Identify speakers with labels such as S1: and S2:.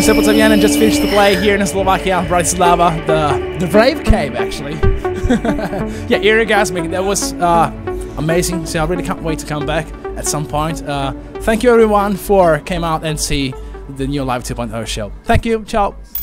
S1: Sepultaviana just finished the play here in Slovakia, Bratislava, the Brave Cave actually. Yeah, Orgasmic, that was amazing, so I really can't wait to come back at some point. Thank you everyone for came out and see the new Live 2.0 show. Thank you, ciao!